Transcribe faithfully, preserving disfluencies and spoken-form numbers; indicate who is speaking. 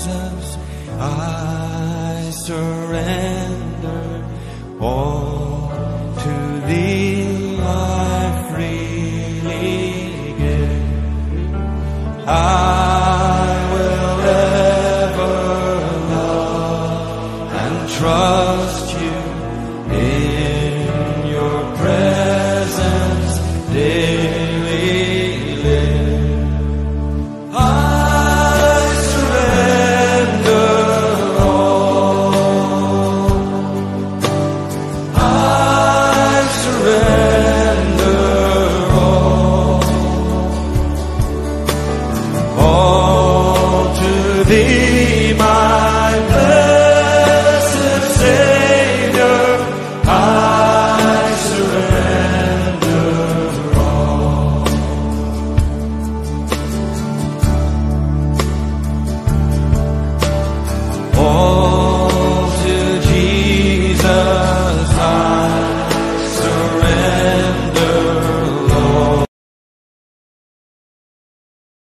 Speaker 1: Jesus, I surrender all to Thee, I freely give. I will ever love and trust